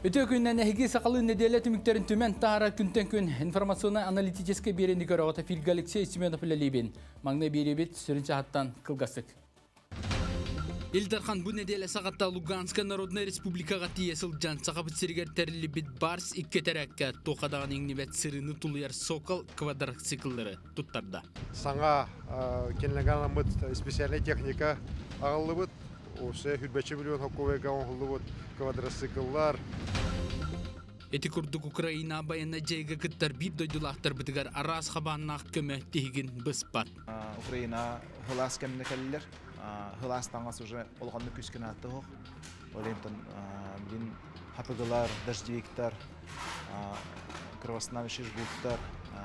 Өте күннен әхіге сақалы неделі түміктерін түмен тағара күнтен күн информационно-аналитическе беренді көріғыта Фильг Алексей Семенов ләлейбен. Маңны беребет сүрінші аттан қылғасық. Илдархан бұл неделі сағатта Луганска Народная Республикаға тиесіл жан сақапыт сергер тәрілі бит барс икке тәрәкке тоқадаған еңнебет сырыны тұлыяр сокол квадрациклары тұттарда. Саңа кенілген мұт специальный техника ағылы бұд. Осы 3 миллион хоковега оңғылы бұд квадрациклар. Эти курдук Украина баяна жайга кыттар бир дойдулақтар бітігер арас қабаннақ көмі тегін бұспат. Украина хылас кәміне кәлілер. Хылас таңас уже олғанны күскен атты хоқ. Олентон білін хапығылар, дәждейіктар, кровоснавиші жгуттар,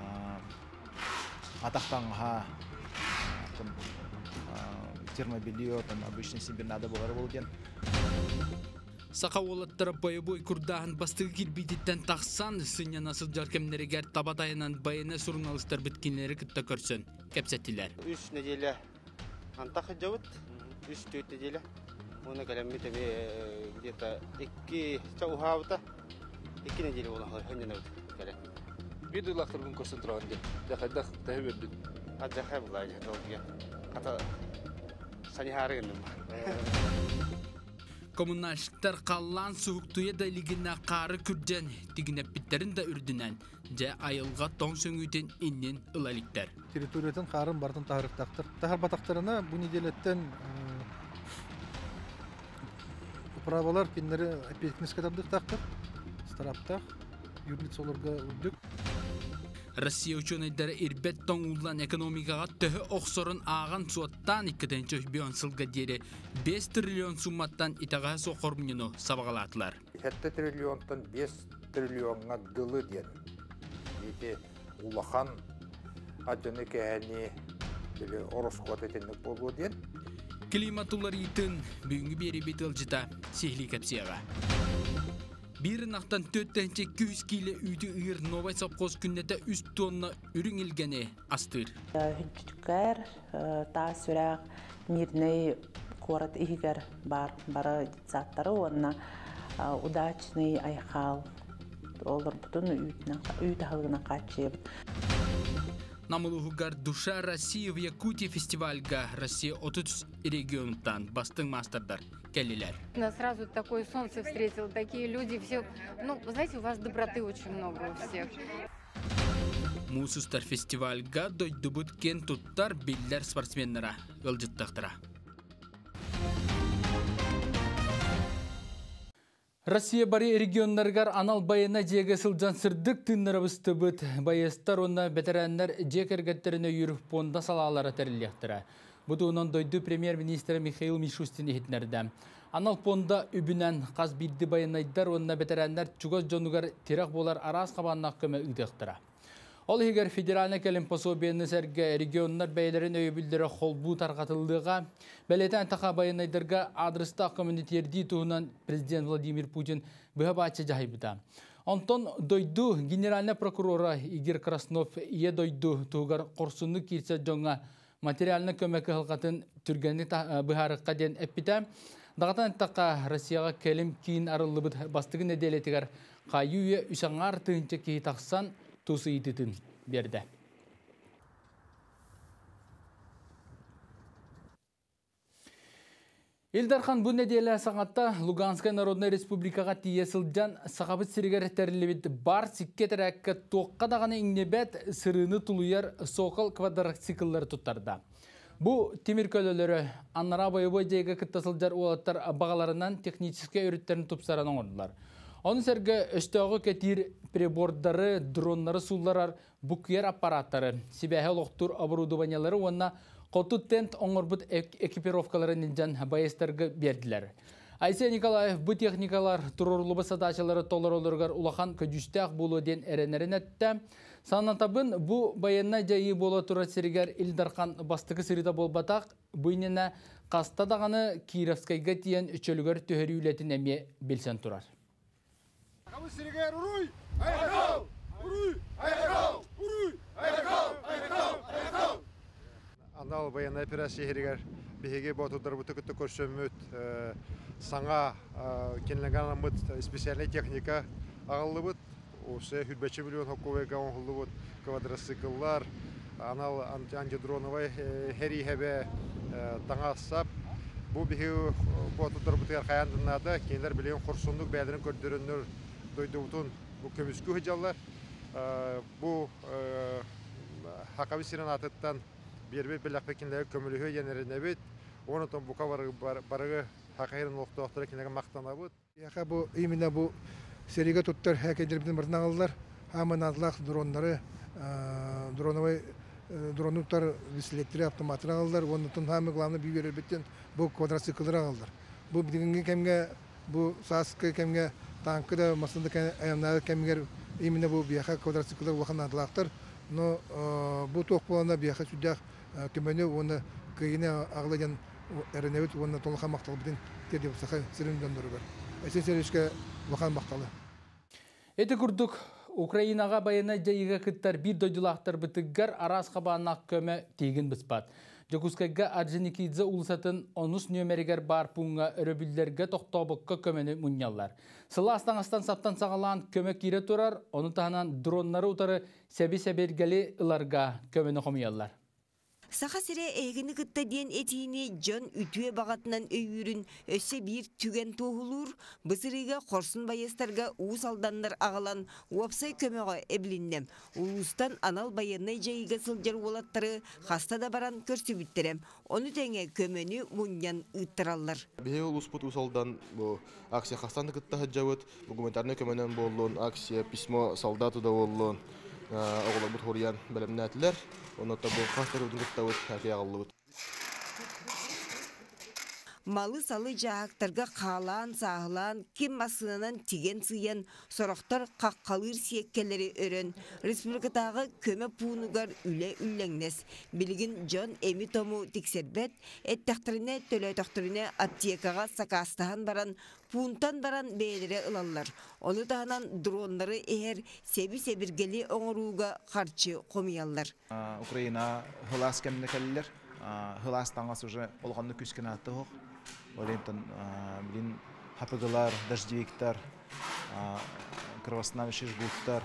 атақтаңға, термобилио, обычный себе надо болар болден. Сақа олаттары байы-бой күрдағын бастығы келбейтеттен тақсан, сыня насыл жаркемнерегер табатайынан байына сұрыналыстар біткенлері күтті көрсін. Кәпсәттілер. 3 неделя антақы жауыт, 3-4 неделя. Оны кәлемметі где-то 2 чауғауыта, 2 неделя олың хөнен өт кәлем. Биді лақтырғын көрсін тұрған деп, дәқайдақ тәйі бердің. Аддақай бұлай жадылғы. Қата санихары гендім. Коммуналшықтар қаллан суықтуя дайлигіне қары күрден тегінеп біттерін да үрдінен жа айылға тоң сөңгейтен иннен ылаликтер. Территориятын қарын бардын тағырықтақтыр. Тағыр батақтарына бұл неделеттен управалар кенлері опекнес катабдық тақтыр. Стараптақ, юрлиц оларға үрдік. Россия ученыйдары ирбет тоңулан экономикаға төхі оқсорын аған суаттан 2 миллион сылға дері 5 триллион сумматтан итаға соқырмыны сабағалатылар. 7 триллионтан 5 триллионға дылы ден. Еті улахан ажыны кәәне оросқуат етенік болу ден. Климатулар етін бүгінгі бері бетіл жыта сехли кәпсияға. Bir naqtan 4-200 kilo үйді үйір новай сапқоз күннеті 3 тонна үрің елгені астыр. Хүнчіккер, та сүрәқ мирный город игер бары заттары онына удачный айқал. Олар бұтын үйді ғылғына қатшып. Намылығығар душа Россия в Якутии фестивальга Россия 30 регионтан бастың мастердар келлилер. Нас сразу такое солнце встретило, такие люди, все. Ну, вы знаете, у вас доброты очень много у всех. Мусустар фестивальга дойду бұд кен туттар биллер спортсменнера өлжіттақтыра. Россия бари регионнаргар анал байына жеге сылжан сырдық тыннарабысты бұд. Байыстар онна бетерәннер жекергеттеріне үйіріп понда салалары тәрілектірі. Бұды онын дойды премьер-министрі Михаил Мишустин ехетнерді. Анал понда үбінен қаз білді байынайдар онна бетерәннер чугоз жонугар терақ болар арас қабаннақ көмі үдіқтіра. Ол егер федеральны кәлім пособияны сәрге регионнар бәйлерін өйбілдері қолбу тарқатылдыға, бәлетен тақа байынайдарға адрыста коммунитерді туғынан президент Владимир Путин бұға бачы жайбыда. Онтон дойду генеральный прокурора Игорь Краснов е дойду туғар қорсынны кирсе жоңа материалны көмәкі ғылғатын түргені бұғарыққа ден әппіті. Дағатан тақа Россияға кәлім кейін арылы бұд бастығы неделетігер қайуе үшаңар тұғынчы кейі тақсан тусы ететін берді. Илдархан бұл неделі сағатта Луганская Народная Республикаға тиесілден сақабыт сірігер тәрілебет бар сиккетер әккі тоққа дағаны еңнебет сырыны тұлуяр соқыл квадрациклары тұттарда. Бұл темір көлілері аннара байыбой дейгі күттасылдар олаттар бағаларынан техническе өріттерін тұпсараның ордылар. Оның сәргі өстіғі кәтір прибордары, дронлары суларар, бүкер аппараттары, себәхе лоқтур оборудованиялары онына қоту тент оңырбыт экипировкалары нинжан байыстарға берділер. Айсия Николаев бұл техникалар тұрурлыбы садачылары толар олырғар улахан көджістәқ болу ден әренерін әтті. Санатабын бұл байына жайы болу тұра сірігер Илдархан бастығы сырыда болбатақ, бұйнена қастадағаны Кировскайға тиен үчөлігер төхері үлетін әме білсен тұрар. Анал баяна операция херигер биһиге ботудар буту күттө көрсөмөт саңа кенлегаламыт специальный техника ағылыбыт. Осы хүлбәчі миллион хокковайга оңғылыбыт квадроцикллар, анал антидроновай хәри хәбә таңа сап. Бу бихи ботутар бутыгар қаяндынада кенлер білген құрсындық бәдінің көрдірінір дойдуутун бу көмүскү хыжаллар. Бу хакаби сиренатыттан бербет беләкпе кенлер көмүлүхө янеринебит. Онотон бука барыгы хакайрын оқтуақтары кенлерге мақтанабыт. Яка бу именно бу сериге туттар хакайдербитин бирден алалар. Хамын атлах дроннары, дроновый дронуттар веселеттери автоматтар алалар. Онотон хамы главный бүйөрбеттен бу квадроциклдар алалар. Бу бидигинге кемге бу саскы кемге танкы да масында аямнары кемгер именно бу бияха квадроциклдар улахан атлахтар. Но бу тоқпалана бияха сүддах көмөнө оны кыйына агладан эренебит оны толха мактал бидин тердеп саха сиренден дөргөр. Эсен серишке улахан макталы. Эти курдук Украинага байына жайыга кыттар бир дойдулақтар бытыггар арас қабанақ көмі тегін біспат. Жокускайга Орджоникидзе улсатын 10 нөмерігер бар пунга өрөбілдерге тоқтабыққа көмені мұнялар. Сыла астан саптан сағалан көмі кире тұрар, оны тағынан дронлары утары сәбі-сәбергелі ыларға көмені қомиялар. Саха сире эгини кытта диен этини жон үтүе багатынан өйүрүн өссө бир түген тоолур бысырыга корсун байыстарга уус алдандар агалан уапсай көмөгө эблиннем улустан анал байынай жайыга сылжар болаттары хастада баран көрсүбүттерем ону теңе көмөнү муньян ыттыраллар. Бие улуспут усалдан бу акция хастанда кытта хаджабыт гуманитарный көмөнөн боллун акция письмо солдату да боллун оголобут хориян белемнәтләр. Оны табу хастар үдүнгөттә үт хәкәй аллыбыт. Малы салы жаактарга каалаан саалаан ким масынынан тиген сыян сорохтор каккалыр сиеккелери өрөн республикатагы көмө пуунугар үле үллеңнес билигин жон эми тому тиксербет эттактырыне төлөтөктөрүнө аптекага сакастаан баран пунтан баран бээлере ылаллар. Оны таанан дроннары эхер себиргели оңорууга карчы комуяллар. Украина хылас кемнекеллер, хылас таңас уже олганны күскенә атты. Олентон билин хапыгылар, дождевиктар, кровоснабжающий жгуттар,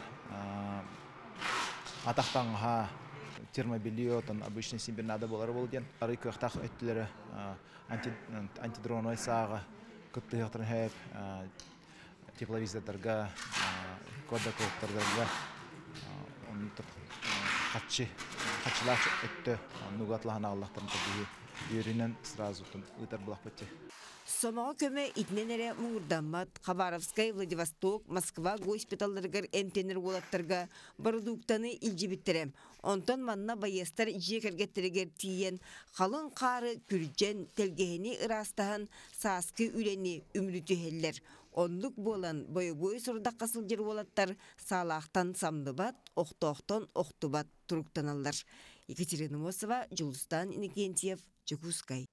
атактанга термобилиотон обычный симбирнада болары болден. Ары кыктак өттүлөрү антидроновый сага кыттыктар хэп тепловизордарга кодакоктарга хатчылар өттө нугатлахана Аллахтан табии үйренен сразу ытар булакпатты. Сомого көмө итненере Мурдамат, Хабаровскай, Владивосток, Москва госпиталларгар эмтенер болаттарга продуктаны илжибиттерем. Онтон манна байыстар жекергеттерегер тиен халын кары күржен телгeheni ырастахан саскы үлени үмрүтүхеллер. Онлук болан бой сурдак касылжыр болаттар салахтан самдыбат, оқтоқтон оқтубат туруктаналлар. Екатерина Мосова, Жулстан Иннокентьев, Жокускай.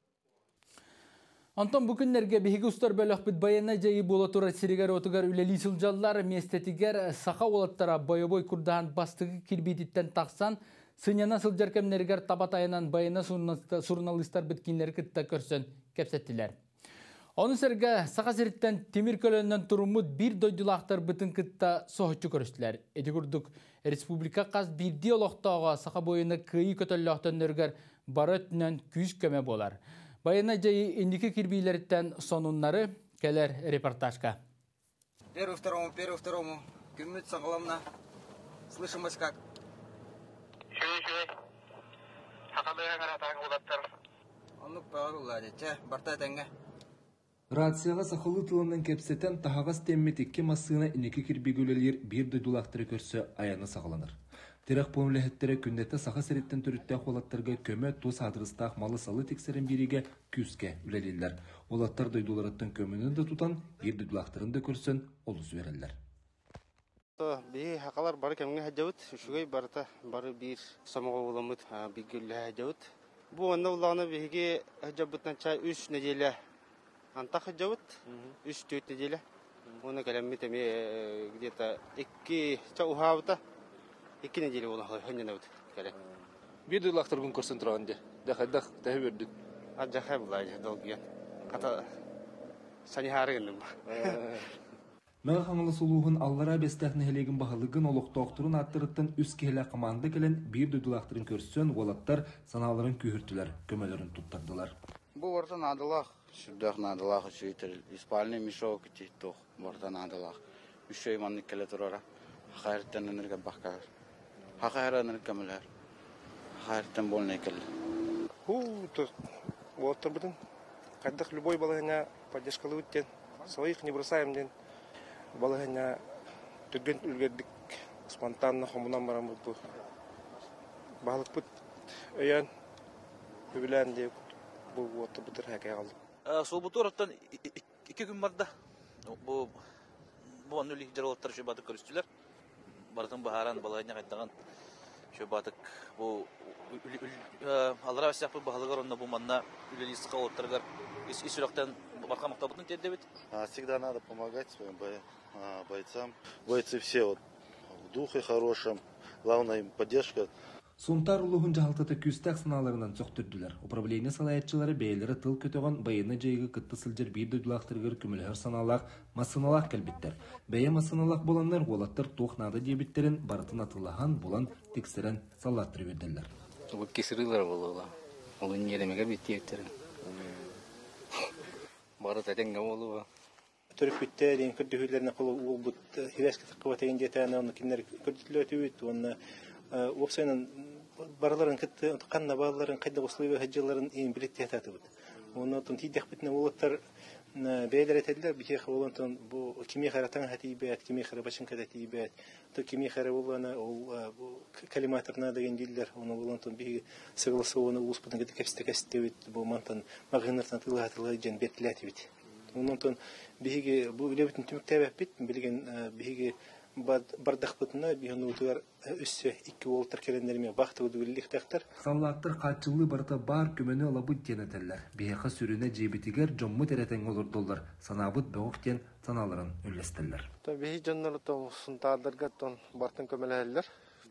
Антон бүкінлерге бейгі ұстар бөліқпіт байына жайы бола тұра сирегер отығар үлелі сылжаллар местетігер сақа олаттара бойобой күрдахан бастығы кирбейтіттен тақсан, сыняна сылжар кәмнергер табатайынан байына сурналыстар біткенлер кітті көрсін кәпсеттілер. Оны сәрге сақа сіріттен темір көлінен тұрымыд бір дойдылақтар бітін кітті соғытчы көрістілер. Эти күрдік республика қаз бірді олықтауға сақа бойына күйі көтіліқтен өргер бары түнен күйіз көме болар. Байына жайы индики кирбилерден сонуннары келер репортажка. Первый, второму. Кирмит соглавна. Слышимость как? Он паруладите, бартатенге. Рацияға сақылы тылынан кепсетен тағағас теммет екке масығына инекі кірбегөлелер бір дойдулақтыры көрсі аяны сағыланыр. Терек помлехеттері күндетті сақа сәреттен түрітті қолаттарға көмі тоз адырыстақ малы салы тексерен береге күске үлелелер. Олаттар дойдулараттың көмінің де тұтан бір дойдулақтырын да көрсін олыз верелер. Бей хақалар бары кәмге әжеуіт, үшігей бары бір самыға оламыд бігілі әжеуіт. Бұл онда ұлағына бейге әжеуіттен чай 3 неделе антақ әжеуіт, 3-4 неделе. Оны кәлемет әме где-то 2 чай ұхауыта. 2 неделе оны хөннен өт келе. Bir duyulaqtır gün көрсін тұрғанды. Дәқайдақ тәхі бердік. Аджақай бұлай долгиян. Қата санихарыгын. Мәң хаңылы сулуғын аллара бестәхні хелеген бағылығын олық тоқтырын аттырыттан үс кехелі команда келен бір дөйдулақтырын көрсен, олаттар саналарын күйіртілер, көмелерін тұттардылар. Бұл орта надылақ, сүрдәқ надылақ үшейтіл, испальный мешок тейттоқ, орта надылақ. Үшей манны келе тұрара, хақайырттан өнерге баққағыр. Хақайыр өнер көмелер, хақайырттан болны келі. Олаттар бұдың, қайдақ любой балығына поддержкалы өттен, своих не бросаем ден. Балығына түрген үлгердік спонтанно қомынан барамыз бұл. Балық бұд өйен өбілән де бұл оты бұтыр әкей қалды. Сол бұтыр оттан 2 күн барды. Бұл өлі жаралаттар шөй батық көрістілер. Бардың бағаран балығына қайдаған шөй батық. Алыра өсіяқ бұл бағалығар онына бұл манна үлі лисқа оттарғар. Исүрақтан барқа мақта бұтын теді бет? Всегда надо помогать своим бойцам. Бойцы все в духе хорошем. Главное им поддержка. Сунтар улуғын жағалтаты күстәк сыналарынан соқтырдылар. Управление салаятчылары бәйлері тыл көтіған байыны жайғы күтті сылжыр бір дөйдулақтырғыр күмілер саналақ, масыналақ кәлбеттер. Бәйі масыналақ боланлар олаттар тоқнады дебеттерін барытын атылаған болан тексерен салаттыры берділер. Бұл кесірілер болуға. Олың неремегер беттиектерін. Барыт әтенге болуға. Түрік бітті дейін күрдігілеріне қолы ол бұд хивәскі таққыва тәген детәні оны кемдер күрдігілі өтеует. Оны опсайынан бараларын күтті, қанна балаларын қайда қосылығы хаджаларын ең білетті әтәті бұд. Оны тұн тейдек бітіне олаттар бәйлер әтәділер, бітек олантын кеме қаратан әті бәт, кеме қара башын кәдәті бәт. Кеме қара оланы калиматорна деген дейлер, оны олантын бігі сығылысы оны ұлыспытын кәді кәпісті бет, бұл мантын мағыныртан тылға жен беттілі әті бет. Оннан биһиги бу үлебитин түмүктәбәп бит билген биһиги бардак бутына биһин утугар үссө 2 волтар келендерме бакты үдүллик тактар. Саллаттар качылы барта бар көмөнө алабыт денетеллер. Биһига сүрүнө жебитигер жомму теретен олордоллар. Санабыт бөгөктен саналарын үллестеллер. Биһи жоннор то сунтадарга тон бартын көмөлөлөр.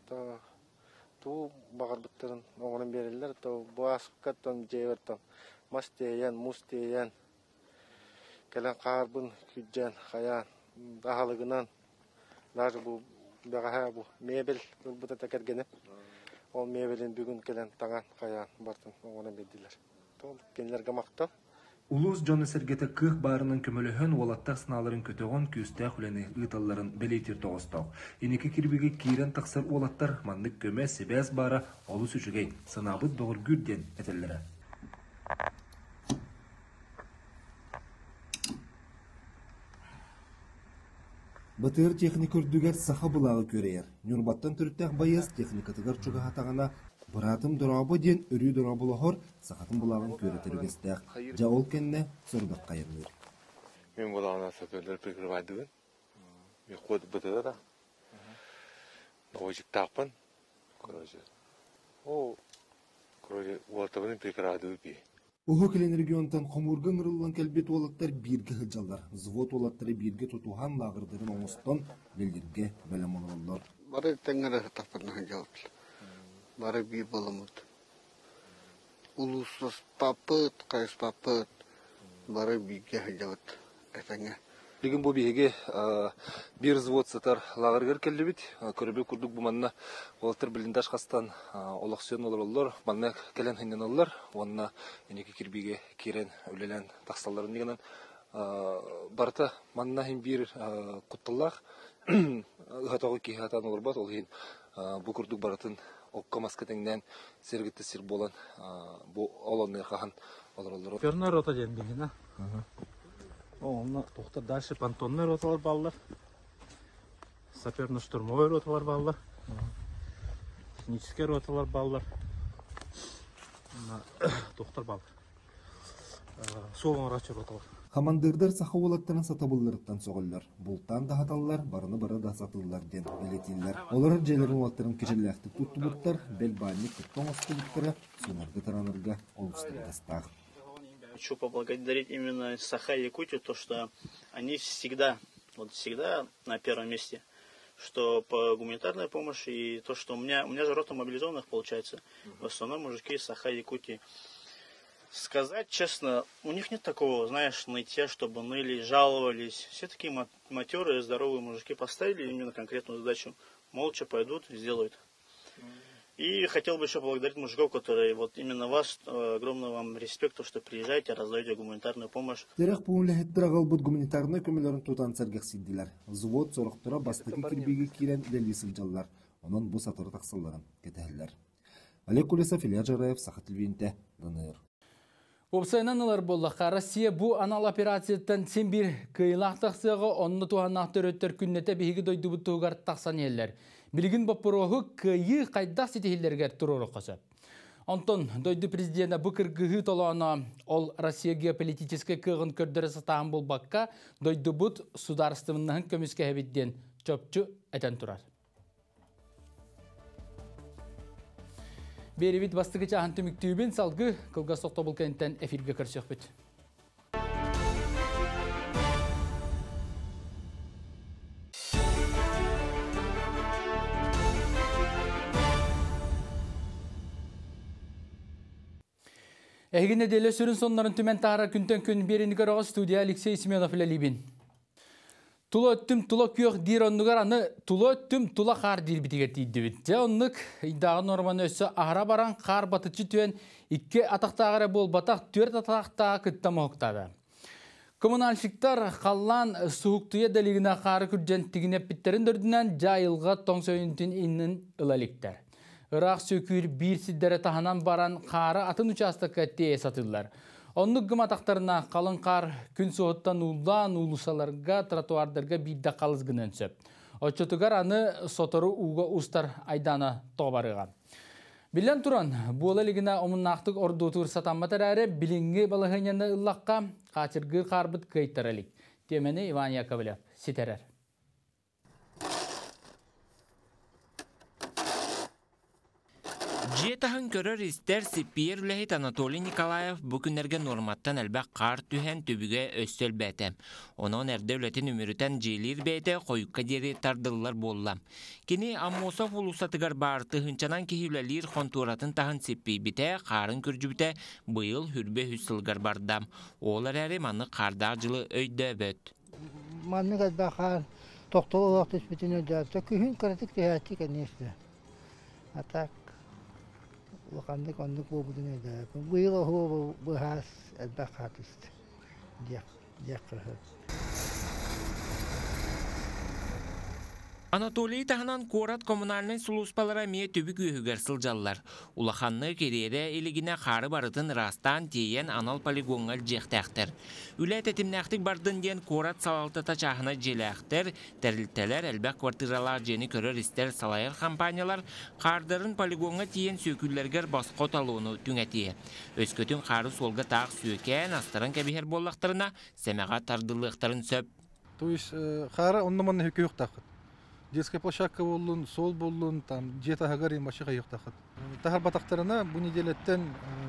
Ту багарбыттарын оңрон берелер. То буаскка тон жевертон мастеян мустеян келен қарбын күджен қаян бағалығынан даже бұл бағаға бұл мебел бұта тәкергені ол мебелін бүгін келен таңан қаян бартын оңынан берділер. Кенлер ғамақты. Улус Джон Сергете кық барының көмөлөһөн олаттақ сыналарын көтөғон күстәк үләне ыталларын белейтер тоғыстау. Енекі кирбеге кейрен тақсыр олаттар мандық көмә себәз бара олус үшігей сынабыт доғыр гүрден әтеллері. Батыр техника үрдігер саха бұлағы көрейер. Нюрбаттан түріттәк байыз техникатығыр чуға хатағана бұратым дұрабы ден үрі дұрабы лохор сахатын бұлағын көретіргестәк. Жауыл кәнне сұрдық қайырмыр. Мен бұлағына саперлер прикрывайдығын. Мен қоды бұтыда да. Ойжик тақпын. Короче, уатабының прикрывайдығы бей. Уһу келен регионтан қомургын ырылын кәлбет олаттар бирге хыджалар. Звод олаттары бирге тотуған лағырдырын оңыстан белдерге бәлем олалар. Бары тәңгәрі тақпырна жауапты. Бары бей болымыд. Улусыз папыт, қайыз папыт. Бары бейге жауапты. Әтәңе. Бүгін бұл бейге бір звод сатар лағыргер келді бит. Көрібе күрдік бұл манна олаттар біліндаш қастан олақсүйен олар. Манна келен хайнен олар. Онына енекі кірбеге керен өлелен тақсаларын дегенен. Барта манна хем бір құттылақ. Ғатағы кейхатан олар бат. Ол хен бұл күрдік баратын оққа маскетіңнен сергітті сер болан бұл оланны қаған олар. Пернер рота ден бігіна. Оны тоқтар дальше понтонный роталар баллар. Саперно-штурмовой роталар баллар. Технический роталар баллар. Тоқтар баллар. Соғын рачы роталар. Командырдар саха олаттарын сатабылларыттан соғылар. Бұлттан да хаталар, барыны-бары да сатылар ден белетилер. Олар желерін олаттарын кешеләқті тұтты бұттар, бәлбанник тұттан осты бұттары, сонарға таранырға олыстырдастағы. Хочу поблагодарить именно Саха и Якутию, то что они всегда на первом месте, что по гуманитарной помощи и то, что у меня же рота мобилизованных получается, в основном мужики из Саха и Якутии. Сказать честно, у них нет такого, знаешь, нытья, чтобы ныли, жаловались. Все такие матерые, здоровые мужики поставили именно конкретную задачу. Молча пойдут, сделают. И хотел бы еще поблагодарить мужиков, которые вот именно вас, огромного вам респекта, что приезжаете, раздаете гуманитарную помощь. Терек пунлехеттер агалбыт гуманитарный көмелерін тутан сәргек сиддилер. Звод сорықтыра бастығы кирбеге кирен дәлесіл жаллар. Onun bu satırı taksılların ketehiller. Олег Кулесов, Илья Жараев, Саха Телевинте, ДНР. Опсайнанылар боллаққа Россия бұл анал операциятан сен бір кыйлақ тақсыға онны туғанақтыр өттер күннете бейгі дойды бұттығығар тақсан елер. Білгін баппырығы күйі қайдақ сетехілергер тұроры қосып. Антон, дойды президента бұл кіргігі толуына ол Россия геополитический күйгін көрдірі сатағын бұл баққа дойды бұт сударыстымының көміске әбеттен чөпчі әтен тұрар. Беревит бастығы чағын түміктүйбен салғы қылға соқта бұл кәнттен эфирге көрсек бүт. Әйгіне делі сүрін сонларын түмен тағара күнтен күн берені көріға студия Алексей Семенов ләлейбін. Тула өттім, тула күйек дейір онныгар аны тула өттім, тула қар дейір бітігер дейді біт. Жа оннык идағын норманы өсі ағыра баран қар батычы түйен 2 атақтағыры бол батақ 4 атақтаға күттамы оқтады. Коммуналшықтар қаллан суықтыя дәлігіне қары күрден тігінеп біттерін дөрдінен жайылға тоң сөйінтін иннін ылаліктер. Ирақ сөкүйір бір сиддері тағынан баран қары атын участыққа тие сатылар. Оннық ғым атақтарына қалын қар күн соғыттан ұлдан ұлысаларға, тротуардарға бейді қалыз гінен сөп. Отчетығар аны сотору уға ұстар айдана тоғбарыға. Білен тұран, бұл әлігіне омыннақтық ордуытығыр сатанбатар әрі білінгі балығынені ұллаққа қачырғыр қарбыт көйттар әлік. Темені Иван Яковлев, сетерер. Жетахын көрөр истер Сиппиер үләхет Анатолий Николаев бүкінерге норматтан әлбәк қар түхен төбіге өстел бәтем. Онын әрді өлетін өмірітен желер бәйті қойыққа дері тардылылар боллам. Кені Аммосов ұлысатығар барты хынчанан кехілелер қонтуратын тахын Сиппи біте қарын күржібіте бұйыл хүрбе хүсілгар бардам. Олар әрі маны қардақ жылы өйді бөт. Манны ғадба қар тоқтылы оқты үспетін өйді. Күхін қыратық түйәтті кәнесті. Атақ. Вакандык ондык болбудун эде. Быйыл хо быхас элбак хатыст. Дияк. Анатолий таханан Корат коммунальный службалара мие түбік үйігер сылжаллар. Улаханны керере елігіне қары барытын растан тейен анал полигонғал жектәқтір. Үләт әтімнәқтік бардын ден Корат салалтата чахына желәқтір, тәрілтелер әлбәк квартиралар жені көрір істер салайыр компаниялар қардарын полигонға тейен сөкіллергер басқот алуыны түңәтие. Өскөтін қары солға тақ сөйкен астырын кәбихер боллақтарына сәмәға тардылықтарын сөп. То есть қары оннаманны хөкі өқтақыт. Детская площадка болун, сол болун, там где-то гагарин машиха юктахат. Тахар батактарына бу неделеттен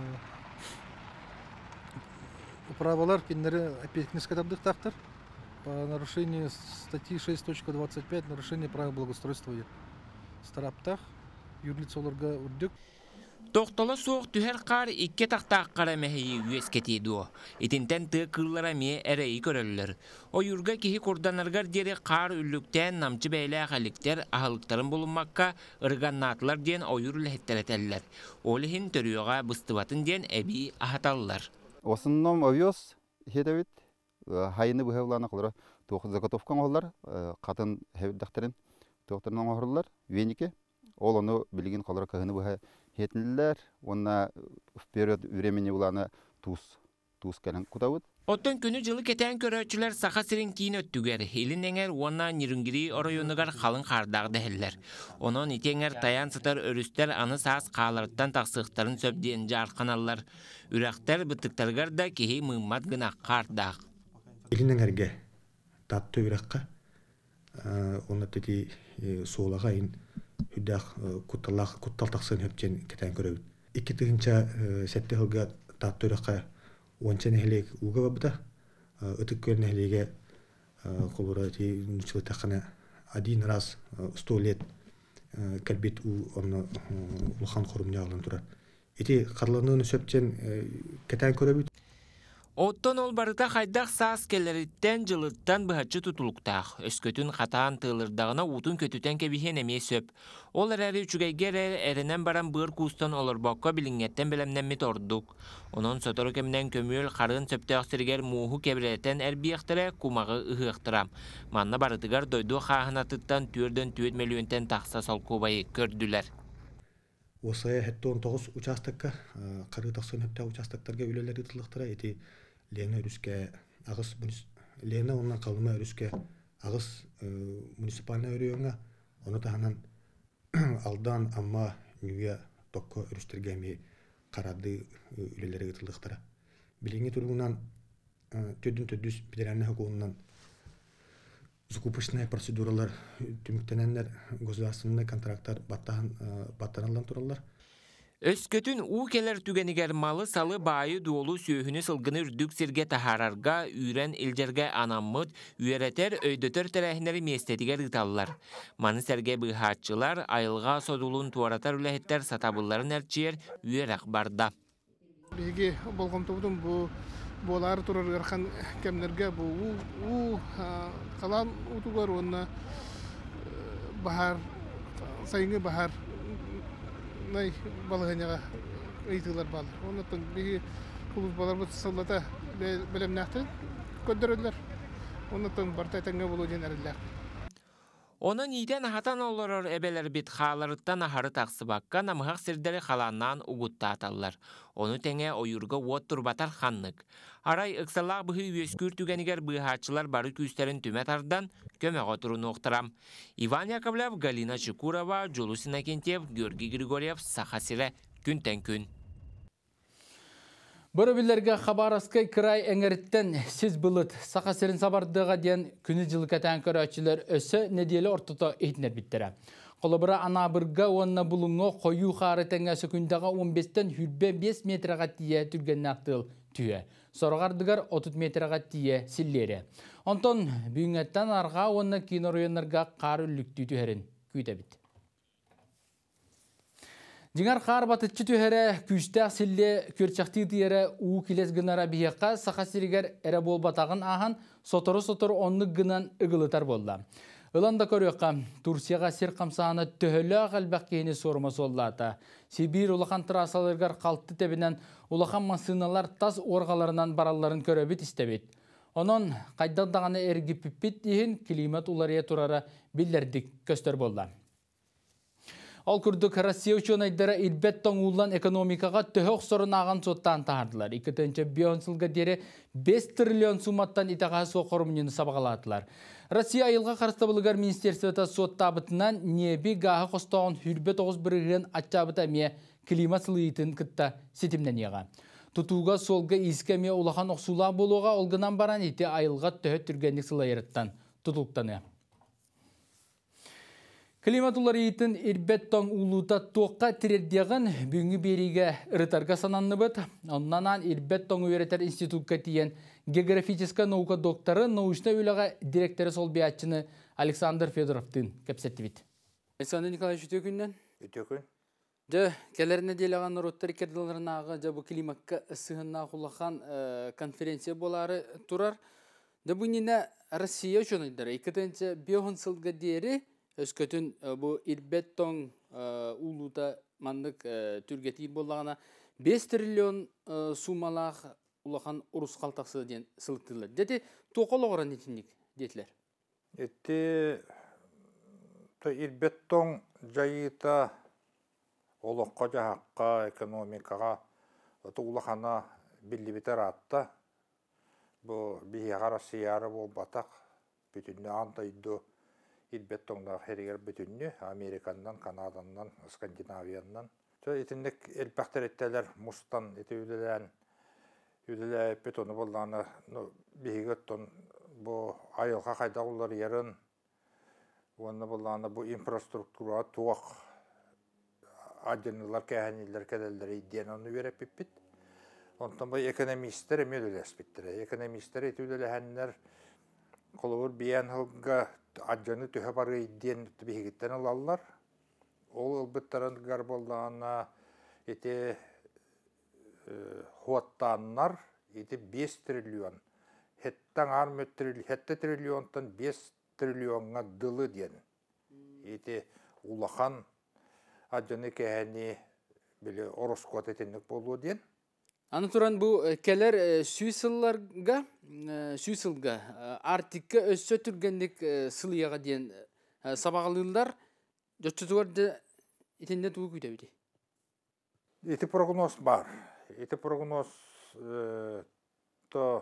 управалар киндери опекинский тардык тактыр по нарушению статьи 6.25 нарушение правил благоустройства стараптах юрлицолорга үрдүк. Тоқтала соқ түхер қар 2 тақтақ қара мәхейі үйес кетейді. Итінтен тұғы қыллара ме әрәйі көрілілер. Ойырға кехи құрданарғар дері қар үлліктен намчы бәйлі әқаліктер ағалықтарын болынмаққа ұрғаннатылар ден ойыр үләхеттер әтәлілер. Олығын төріуға бұстыватын ден әбей ағаталылар. Осынном овес хедевит, хайыны бұхевланы қылыра заготовкан олар, қатын хевдақтерін тоқтырынан оғырлар, венике. Ол оны білген қалыра қағыны бұхай хетінлер, онна вперед времени уланы туз кәлін құтауыд. Оттон күні жылы кетен көрөчілер сақа сирин кейін өттігер. Елін әңер онна нирінгiri оройонығар қалын қардақ дәхілер. Onun итеңер таян сытар өрістер аны саас қаларыттан тақсықтарын сөбден жарқаналар. Үрәқтер бұттықтарғар да кехей мұймат гына қардақ. Елін әңерге татты үрәққа, оны тәті соғылаға ен хүддәқ құтталтақсын өптен кетен көрөбіт. 2-тігінші сәтті ғылға татты үрәққа ончан эхлек уга бабыта ытык көрн эхлеге колора ти нучыл тахана 1 раз 100 лет калбит у онно улхан хорум яглан турат. ити карланын сөптен кетен көрөбүт. Оттон ол барыта хайдақ саас келеріттен жылыттан бұхатчы тұтылықтақ. Өскөтін қатаан тылырдағына утун көтүтен кебихен әмей сөп. Ол әрі үчігейгер әрінен баран бұғыр кустан олар баққа білінгеттен білімненмет ордық. Onun сотору кемнен көміл қарын сөптіғсіргер муғу кебіреттен әрбияқтыры кумағы ұғықтырам. Манна барытыгар дойду қағынатыттан түрден 4 миллионтен тақса сол кубайы көрділер. Осы 19 участокка қары тақсын өпті участоктарға үлелер ұтылықтыра еті Лена өріске ағыз Лена онна қалыма өріске ағыз муниципалына өріуіңа оны тағынан алдан амма үйе тоққа өрістірге әме қарады үлелері ұтылықтыра. Біліңі тұрғынан төдін-төдіс федеральный хукуғынан закупочные процедуралар түміктененлер государственный контракттар баттанылдан туралар. Өскөтін келер түгенігер малы салы байы дуолу сүйіхіні сылғыны үрдік серге тахарарға, үйрен илжерге анаммыд, үйеретер өйдөтер тәрәхінері местетігер ұталылар. Маны сәрге бұйхатчылар айылға содулун туаратар үләхеттер сатабыларын әрчиер үйерек барда. Беге болғымтудың болар тұрарған кәмлерге бұл қалан ұтуғар онына бағар, сайыңы бағар най балығаняға ұйтығылар балыр. Онытын беге құлыз балар бұт сыллата білімнәқті көндірілер. Онытын бартайтанға болу ден әрілер. Onun iden ahatan olurur ebeler bit xalarıttan aharı taqsı bakka namıhaq sirderi xalannan uğutta atallar. Onu tenge oyurga uot turbatar xanlık. Aray ıksalaq bıhı üyeskür tügeniger bıhaçılar barı küsterin tümet ardan köme oturunu oqtıram. Ivan Yakovlev, Galina Çukurova, Julusina Kentyev, Georgi Grigoryev, Saxasire, күнтен күн. Бөрөбілерге Хабаровскай край әңіріттен сіз бұлыт сақасырын сабардыға ден күні жылы кәтән көрәтшілер өсі неделі ортыта ейтінер біттірі. Қолыбыра анабырға онына бұлыңы қойу қары тәңәсі күндіға 15-тен 5 метрға тие түрген нақтыл түйе. Сорғардығар 30 метрға тие сіллері. Онтон бүйіңеттен арға онына киноройынларға қары үлікті түйерін күйті біт. Деңар қар батытчы түйері күштәқ сілі көрчақты түйері ұу келес гынара бейеққа сақасырегер әрі бол батағын аған сотору онлық гынан ұғылытар болды. Үланда көріққа Турцияға сер қамсағаны төхілі қалбақ кейіне сормасы оллата. Сибир ұлақан трасалырғар қалты тебінен ұлақан масыналар тас орғаларынан бараларын көрөбіт істебет. Onun қайдағдағаны әргі піппет дейін климат улария турары білдердік көстер болды. Ал күрдік Россия үшін айдары илбет тоңулан экономикаға төхөк сорын аған соттан тағардылар. 2005 жылға дері 5 триллион суматтан итаға соқырымнені сабағалатылар. Россия айылға қарыстабылығар министерствета соттабытынан неби ғағы қостауын хүрбе 9 бірігін атчабыта ме климат сылыйтын күтті сетімнен еға. Тұтуға солға искәме олақан оқсула болуға олғынан баран еті айылға төхөт түргенік сылайырыттан тұтылықтаны. Климатулар ейтін ирбеттон улута тоққа тірердеғін бүгінгі береге ұрытарға сананны бұд. Оннанан ирбеттон өретер институтқа тиен географическа наука докторы, научна өліға директоры сол биятчыны Александр Федоровтың кәпсетті бит. Александр Николаевич, өте күннен? Өте күн. Кәлеріне делеген ұроттар керділерін аға жабы климатқа сығынна құлақан конференция болары тұрар. Бұніне Россия үшін айдары. 2005 сылға дері Өскөтін бұл ирбеттон улута мандық түргеті болағына 5 триллион сумалақ улақан ұрыс қалтақсы ден сылықтылар. Дәте тоқыл оғыран етіндік детілер? Әтті ирбеттон жайыта олыққа жағаққа, экономикаға улақана білі-бітер атта. Бұл бейеға Россияры бол батақ бүтінне антайды Ирбеттоңда херигер бүтүнні Американдан, Канадандан, Скандинавияндан. Итинник элпақтар еттелер мустан етеуділен үділі оны болданы бейгеттон бұл айылға қайда олар ерін. Оны болданы бұл инфраструктура туақ аденілер, кәхәнелер, кәдәлдер иден оны вереп біппіт. Онтан бұл экономистер еме өділес біттірі. Экономистер етеуділі әнлер қолуыр бейен ғылға аджаны төһө бары иден бигиттен алалар. Ол ылбыттарын гарболдана эте хуаттаннар ити 5 триллион. Хеттан армы хетте триллионтан 5 триллионга дылы ден. Ити улахан аджаны кәһәни биле ороскот етенлік болу ден. Аны туран бу келер сүйсылга артикка өссө түргендик сылыяга ден сабагалылар жочутуарды итинде туу күйтөбүти. Ити прогноз бар. Ити прогноз то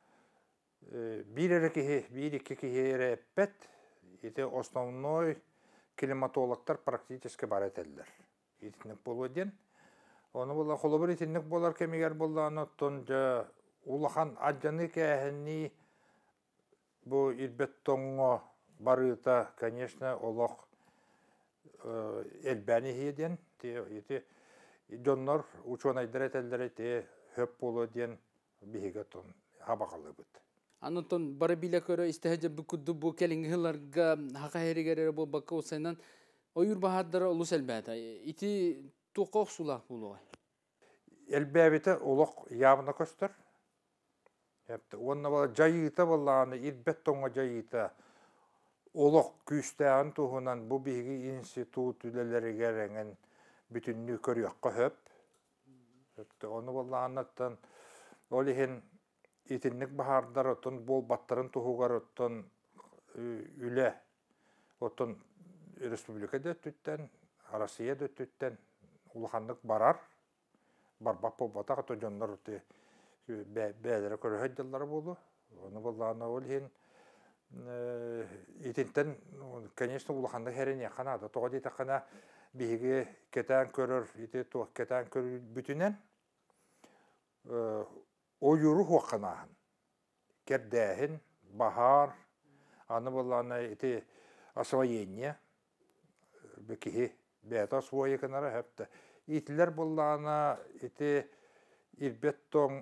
bir-iki kihire pet ити основной климатологтар практически бар этелдер. Итинник болу ден. Оны була холобыр итинник болар кемигер болланы тонжа улахан аджаны кәһәнни бу ирбет тоңго барыта, конечно, олох элбәни хеден. Ити жоннор учонайдыр этелдер те хөп болу ден биһиге тон хабакалы бит. Анытон бары биле көрө истеһеже бүкүдү бу келиңгиларга хака херигере бу бакка усайнан ойур баһаддары улус элбәтә. Ити тукок сулак булуга. Элбәбите улок ябына көстөр. Хепте онна бала жайыта болланы ирбет тоңга жайыта. Улок күстән туһунан бу биһиги институт үлелерге рәңен бүтүннү көрөккө хөп. Хепте оны болланаттан олихин итинник бахардар отон бол баттарын туһугар отон үле отон республикада түттен, Россияда түттен улаханнык барар. Барбап болбатак то жоннор те бәдәре көрөһөддәләр булды. Оны булланы олхин итинтен, конечно, улаханны хәрене канада тоғди тақана биге кетән көрөр, ите то кетән көрөр бүтүнен ойуру хуаканаһын. Кердәһин, бахар, аны булланы ите освоение бекиһи бәта освоение канара хәпте. Итлер булланы ите ирбеттон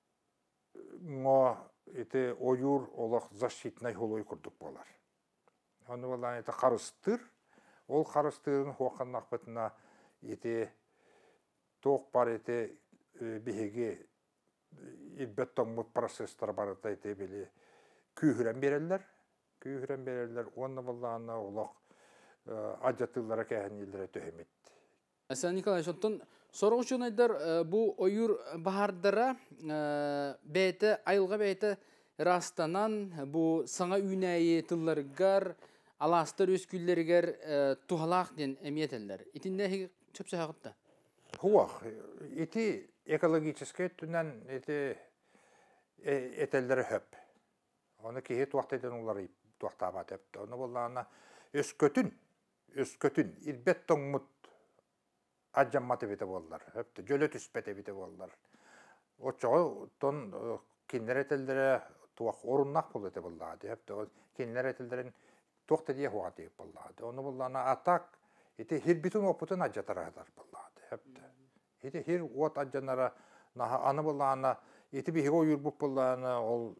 ngo ite oyur olaq защитный холой курдук болар. Аны булланы ите карыстыр, ол карыстырын хуаканнак бетна ите тоқ бар ите биһиге ирбеттон мут процесстар барыта ите биле күйһүрен берелер, оны булланы олақ ажатылара кәһәниләре төһемит. Асан Николай Шоттон сорогучун айдар бу ойур бахардара бәйті айылға бәйті растанан бу саңа үйнәйе тылларгар аластыр өскүллергер тухалақ ден әмиетелер. Итинде чөпсі хақытта? Хуақ. Ити экологический түнен ити этелдері хөп. Оны кейі туақтайдан олар туақтабат әпті. Оны болағына өскөтін, ирбеттон мұт аджамматы бите болдар. Хөпті жөлі түспеті бите болдар. Очоғы тон кинлер этелдері туақ орыннақ бол ете болдады. Хөпті кинлер этелдерін туақты дие хуға дейіп болдады. Оны болағына атак, ити хир битін опытын аджатарағдар болдады. Хөпті. Ити хир от аджанара аны болағына ити бихиға ойыр бұп болағына ол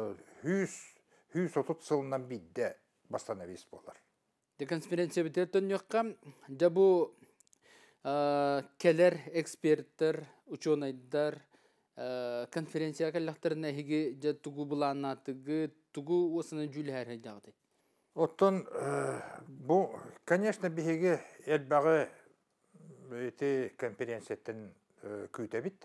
130 сылынан бидде бастанавис болар. Конференция бітертен yoqqa жабу келер эксперттер, ученыйдар конференция каллахтарына хиги жа тугу буланатыгы тугу осыны жүләр жагды. Оттон бу, конечно, биһиге элбагы эти конференциятын күйтебит.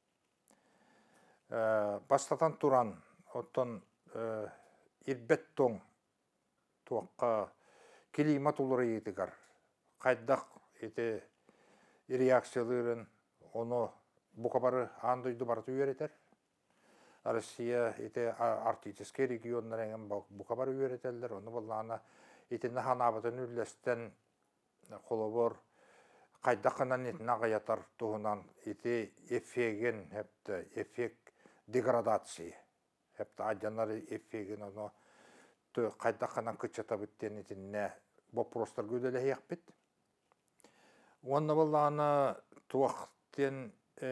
Бастатан туран оттон ирбеттон туакка климат улары етігар. Қайдақ еті реакцияларын оны бұқабары андойды барты үйеретер. Россия еті арктический регионлар әңім бұқабары үйеретелдер. Оны болғаны еті нахан абытын үллестен қолыбыр қайдақынан етін ағаятар тұғынан еті эффеген, эффект деградации. Аджанар эффеген оны қайдақынан күтчата бүттен етінне вопростар көделі яқпет. Оны болғаны туақтен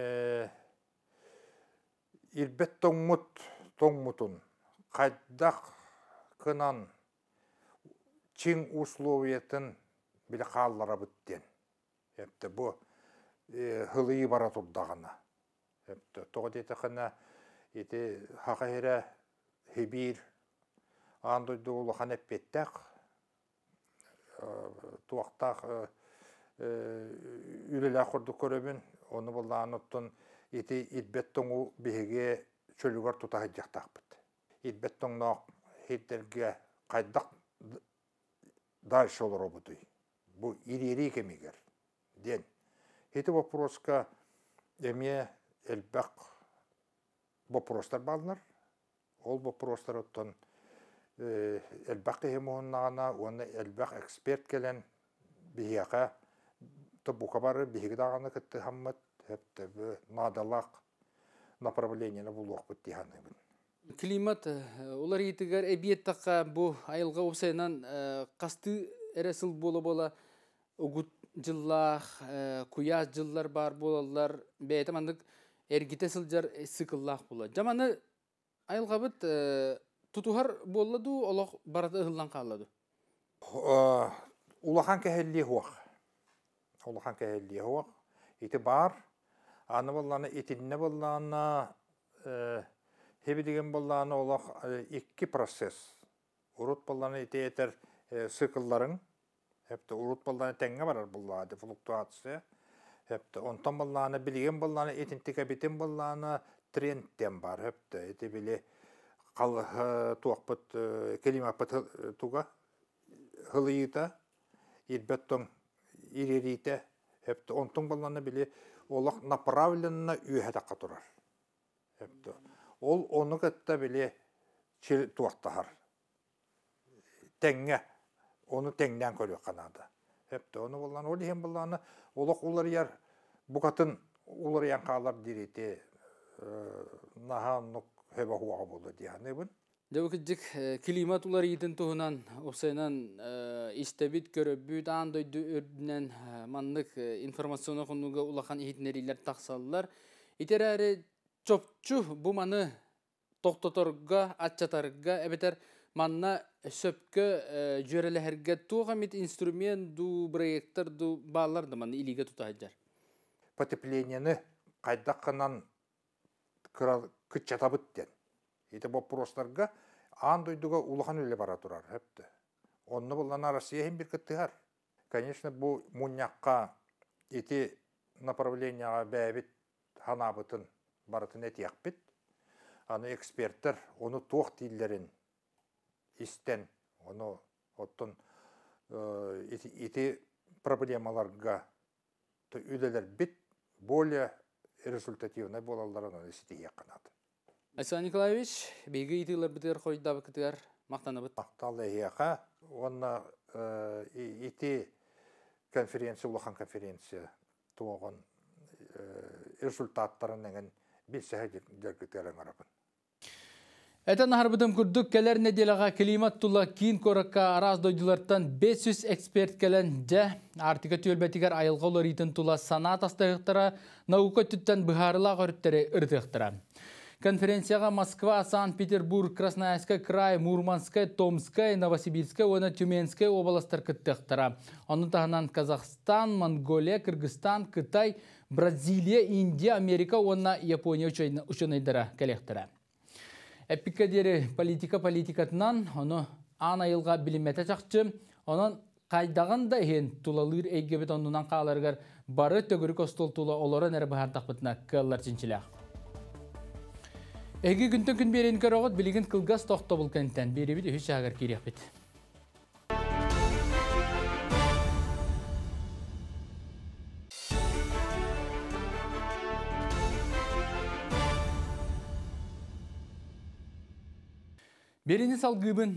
ирбет тоңмутун қайдақ кынан чиң условиятын білі қаллара бүттен. Бұ ғылыйы бара тұрдағына. Тоғы дейті қына еті хақайра хебир андойды олы қан әппеттәк туақтақ үлілі ақырды көребін, оны болдағын ұттын еті итбеттіңу бігеге чөлігер тұтағы жақтақ бұд. Итбеттіңнақ хеттерге қайдақ дальше олар бұды. Бұл ири кемегер. Ден. Хеті вопроска әме әлбәқ вопростар балынар. Ол вопростар ұттын әлбәқ емуыннағына, оны әлбәқ эксперт келен бігеға бұқа бары бігеге дағаны күтті хаммат, әпті надалақ направлениені бұлуақ бұд дейханы бұд. Климат, олар етігер әбиеттаққа бұл айылға опсайынан қасты әресіл бола-бола ұғыт жыллақ, куяз жыллар бар болалар, бәйтамандық әргіте сылжар сықыллақ бола. Жаманы айылға бұд тұтуғар болады, олақ барады ұғылан қалады? Улахан кәхелі хуақ. Улахан кәхелі хуақ. Еті бар, аны болланы, етінне болланы, хеби деген болланы олақ 2 процесс. Урут болланы еті етер сықылларын, хепті урут болланы тәңе барар боллады, флуктуация. Хепті онтан болланы, білген болланы, етінтіке бітін болланы трендтен бар. Хепті еті білі туақпыт, келимапыт туға ғылыйыта, ирбеттің иререйті, хепті онтан болланы білі олақ направленно үйәдаққа тұрар. Ол оны кәтті біле туақтағар. Тәңе, оны тәңден көрі қанады. Оны боланы, ол ең боланы, олақ олар яр, бұқатын олар ян қалар дереті нағанық хөбі хуаға болды дейяны бұн. Дәукіджік климат олар етін тұғынан, опсайынан істебіт көрөббіт, андойды өрдінен маңдық информационы құнуға улақан етінерилер тақсалылар. Етер әрі чопчу bu manı toxtotorga, atçatarga, ebiter manna söpkö jöreleherge tuğamit instrument du proyektör du bağlar da manı iliga tutahjar. Потеплениені қайдақынан күтчатабыт ден. Еті бұл простарға андойдуға улахан өлі бара тұрар, әпті. Онны болана Россия бір күттігар. Конечно, бұл мұньяққа еті направленияға бәбіт ханабытын барытын әті яқпет. Аны эксперттер, оны тоқ дейілерін істен, оны оттын еті проблемаларға үлелер бит, более результативный болаларын істей яқынады. Александр Николаевич, бейгі етілер бітер қойдабы күтігер мақтаны бұд? Мақталы еқа, оны еті конференция, улахан конференция туғын результаттарының білсәе дәргітерін арабын. Әтен harбыдым күрдік кәлер неделаға климат тұла кейін көрікка араз дойдылардан 500 эксперт кәлін жә артыға төлбәтігер айылға олар етін тұла санат астығықтыра, науқа түттен бұхарыла ғырыттары ұрдықтыра. Конференцияға Москва, Санкт-Петербург, Красноярская край, Мурманская, Томская, Новосибирская, оны Тюменская областар күттіқтіра. Оның тағынан Казахстан, Монголия, Кыргызстан, Кытай, Бразилия, Индия, Америка, оны Япония үшінайдыра кәлектіра. Эпикадері политикатынан, оны ан айылға біліметі жақчы, оның қайдағын да ең тұлалыр әйгебет онынан қаларғар бары төгірік остол тұла оларын әрі бағардақ бұтына кәллар чинчілі. Әйгі күнтін күн берен көріғыт білігін қылғас тоқты бұл кәнттен бері біт үйші ағар керек біт. Берені салғыбын.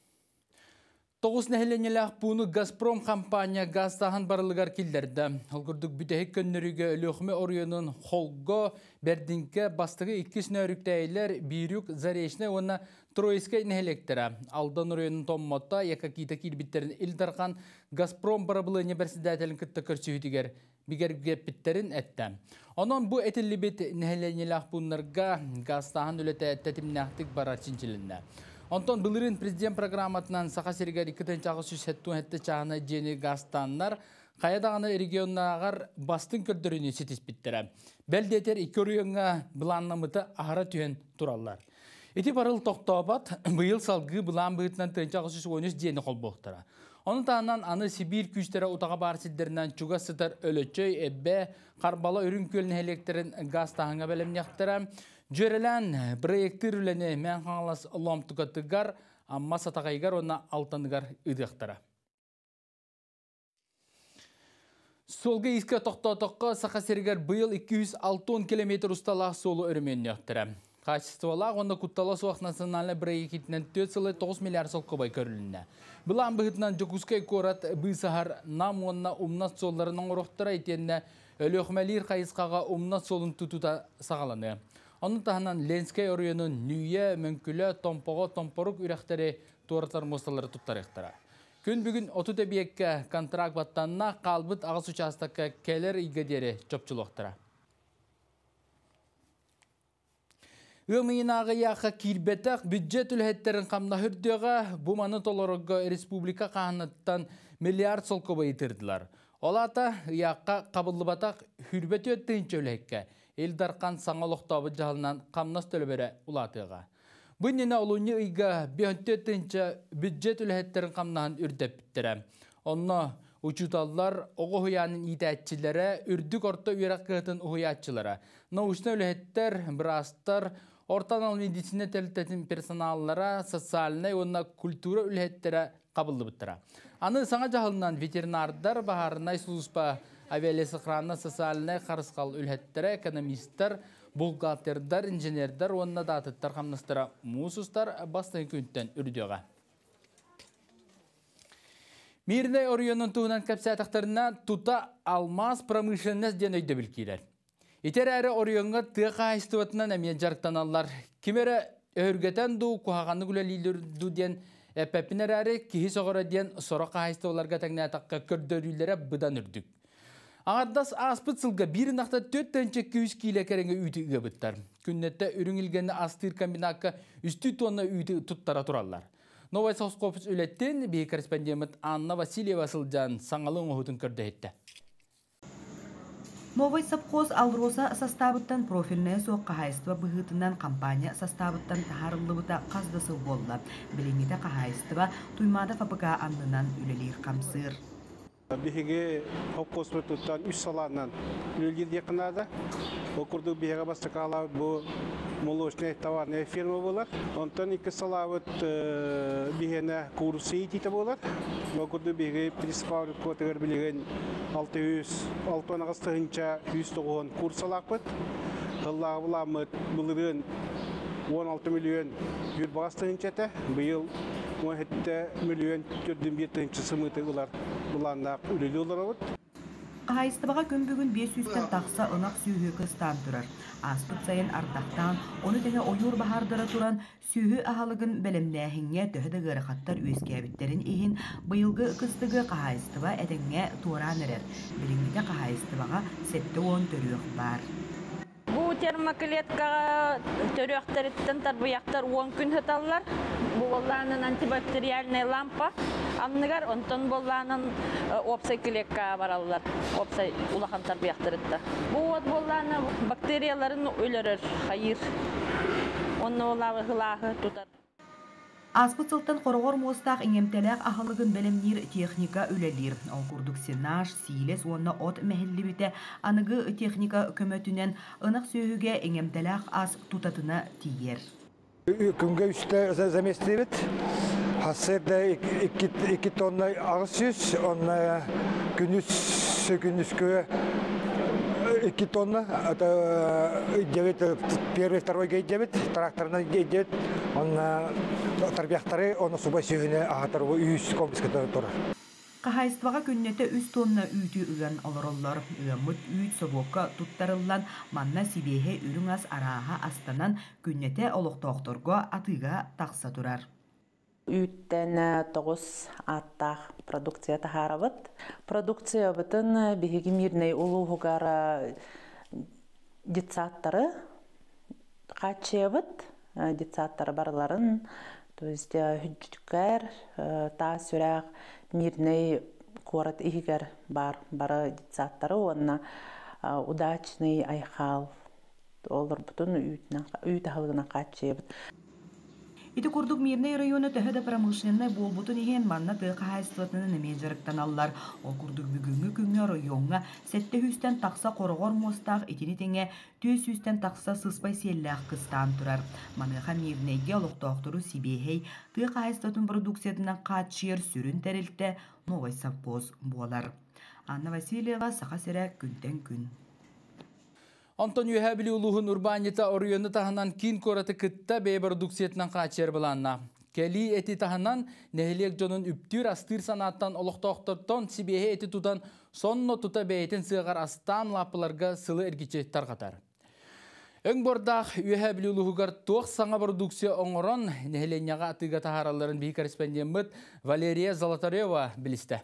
9 нәхіленелі бұны Газпром компания газтағын барылығар келдерді. Алғырдық бүтәхік көннеріге өліқме орыйының қолғы бәрдіңкі бастығы 2 нөріктәйлер бүйрік зарешіне оны Троиска нәхелектері. Алдан орыйының томмотта якакита келбіттерін илдарған Газпром барабылыны бәрсідәтелін күтті көрсүйітігер бігергепіттерін әтті. Onun bu etilli bit nəhəlenелі бұнларға газтағын өлеті тәтімнәқтік барар чинчілінді. Ondan bilirin prezident programatından sağa sergeri 2-ci süsəttun hətta çağına jeni gastanlar Қайадағаны регионнағар бастың көрдіріне сетеспеттірі. Бәлдетер екі орыйынға бұланнамыты ағара түйен тұралар. Эти барыл тоқтабат бұйыл салғы бұлан бұғытынан 13 дейіні қол боқтыра. Оның тағынан аны Сибир күштері ұтаға бар сиддерінен чуға сытар өлөчөй әббе қарбала үрін көлін электрін газ тағыңа бәлемнектірі. Жөрелен проекттер үләне мән қаңылас ломтықатығар, амма сатағайғар оны алтанығар үдіқтіра. Солғы иске тоқтатыққа сақа сергер бұйыл 260 км ұсталақ солы өріменне өқтірі. Качестволақ оны құттала суақ национальны проектінен 4,9 миллиард солқы бай көрілінді. Бұлан бұғытынан жүкізкай көрат бұйсағар нам онына умнат солларының ұрықтыра етеніне өліқмәлер қайысқаға умнат солын тұтута сағаланы. Оның тағынан Ленскай орыйының нүйе, мүмкілі, томпорук үрәқтері туараттар мосталары тұттар ектіра. Күн бүгін 30 бекке контракт баттанына қалбыт ағыс участыққа кәлер игедері чопчылықтыра. Өмейінағы яқы кирбетақ бюджет үлхеттерін қамна хүрдіға бұманы толырығы республика қағыныттан миллиард солқы байытырдылар. Олата яққа қабылы батақ хүрбеті өттігінші өлхекке елдарқан саңалықтабы жағылынан қамнас төлібері ұлатыға. Бұннена олуыны ұйға 5-4 бюджет үлхеттерін қамнаған үрдеп біттірі. Онына учуталлар оғы хуянын итәтчілері, үрдік орта үйрақ қығытын ұхуятчылары, научны үлхеттер, бірастар, ортанал медицина тәлітетін персоналлара, социаліне, онына культура үлхеттері қабылды біттіра. Аны саңа жағылынан ветеринардар, бағарынай сұлыспа авиалесі қыранына социаліне қарысқал үлхеттері, экономисттар, бухгалтердар, инженердар, онына датыттар қамныстыра мұсыстар бастың күнттен үрдеға. Мирнай орыйының туынан кәпсәтіқтеріне тута алмаз промышленность ден өйді білкейлер. Етер әрі орыйыңға тұға айстыватынан әмен жарықтаналар. Кемері өргетен ду құхағаны күлелейлер ду ден әпәпінер әрі кейі соғыра ден сорақа айстываларға тәңіне атаққа көрдөрүйлері бұдан үрдік. Ағардас аспыт сылға бір нақта 4-200 кейлі кәріңі үйті үгі бұттар. Күннетті үріңілгені астыр комбинатқа 3 тонна үйті тұттара тұралар. Новай Совскопс үлеттен бей корреспондент Анна Васильева сылжан саңалың оғытын көрді етті. Новай Совхоз Алроса составыттан профильное соққа хайстыва бұғытынан компания составыттан тахарылы бұта қаздасы болла. Біліңіде қағайстыва туймада фабыға андынан үлелер қамсыр. Беге хоккосметуттан 3 саланан үлгер якынада. Окурду беге бастакала бу молочный товарная фирма болар. Онтан 2 салавыт бегене курсы итите болар. Окурду беге принципал котыгар билеген 600 тонагастыгынча 190 курс алакпыт. Кылла буламыт булырын 16 миллион юр багастыгынча быйыл 17 миллион көрдім беттінші сымыты ұлар бұландақ үлелі олар ауыд. Қағайыстыбаға күн бүгін 500-тен тақса ұнақ сүйі қыстан тұрар. Аспыт сайын ардақтан, оны тәне ойыр бағардыра тұран сүйі ағалығын бәлемнәхіңе төхді ғырықаттар өске әбіттерін ең бұйылғы қыстығы қағайыстыба әдіңе туыран әрер. Біліңгіде қағайыстыбаға 7-10 түріқ бар. Бұл термоклеткаға түріқтіріттен тарбияқтар 10 күн хыталар. Бұл болланын антибактериальный лампа. Анныгар онтон болланын опсай клетка баралар. Опсай улахан тарбияқтырытта. Бұл от болланы бактерияларын өлірір, хайыр. Оны олағы ғылағы тұтар. Аспыт сылтын қорғор мостақ еңемтелек ағылығын бәлемнер техника өлелер. Ол күрдік сенаж, силес, оны от мәхілі біте анығы техника көмөтінен ынық сөйіге еңемтелек аз тұтатына тиер. Күнге үшті заместілі бет. Хасырда 2 тонна ағыз сөз, оны күнүскө 2 тонна, первый, второй гей 9, тракторна гей 9, оны тарбияқтары, оны субай сөйіне ағатар үйіс комплекската тұрар. Қағайыстываға күннеті 3 тонна үйті үйен олыроллар, үйеміт үйт собуққа тұттарылан манна сибейе үрің аз араға астанан күннеті олықтоқторға атыға тақса тұрар. Үйттен 9 аттақ продукция тахарабыт. Продукция бұтын бігігі мирней ұлуғығара детсаттары қачебыт, детсаттары барларын, то есть хүджіккер, та сүрәқ мирней корот игер бара дитсаттары онна удачный айхал олар бутун үйт ахылгына качебит. Ити курдук Мирный районы төһөдө промышленный болбутун иһен манна тыыка хайстыгытын неменжерыктан аллар. Ол курдук бүгүнгү күнгө районга 700-тен такса корогор мостак итини теңе 200-тен такса сыспай селлах кыстан турар. Маныха Мирнейге олуктооктору Сибехей тыыка хайстыгытын продукциятынан качыр сүрүн терилте новой совхоз болар. Анна Васильева, Саха Сере, күнтен күн. Антон Юхабили улуғын урбанита орыйыны тахынан кин кораты кытта бей продукциятынан қачер бұланна. Кели эти тахынан нәхілек жонын үптір астыр санаттан олықтоқтыртон Сибехе эти тутан сонно тута бейтін сығар астан лапыларға сылы әргече тарғатар. Өң бордақ Юхабили улуғығар тоқ саңа продукция оңырын нәхіленяға атыға тахараларын бей корреспондент Валерия Золотарева білісті.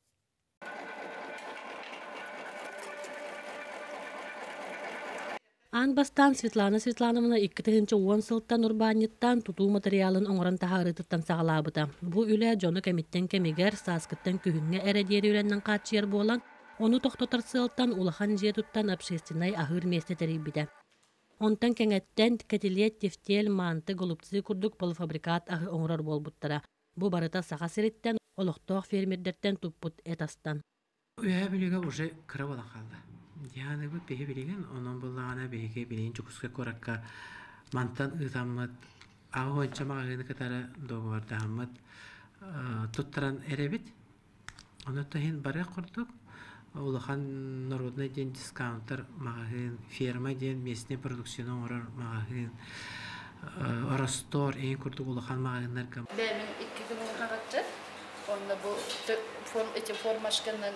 Ан бастан Светлана Светлановна 2010 сылттан урбаниттан тутуу материалын оңоран тахарытыттан сағалабыта. Бу үле жону кемиттен кемигер саскыттан күхүнгө эредери үленнен качыер болан, onu toxtotar сылттан улахан жетуттан общественный ахыр месте терибиде. Онтан кеңеттен кетилиет тефтел манты голубцы курдук полуфабрикат ахы оңорор болбуттара. Бу барыта саха сериттен олохтоох фермердерден туппут этастан. Уя билеге уже кырабала қалды. Yani bu behe bilgen onun bullağına behe bilin çukuska korakka mantan ıtammat ağonca mağını kadar doğu var damat tuttaran erebit onu tahin bare kurduk ulahan narodna den discounter mağın firma den mesne prodüksiyonu orar mağın orastor en kurduk ulahan mağınlar kam benim 2 gün kaçtı onda bu formaşkandan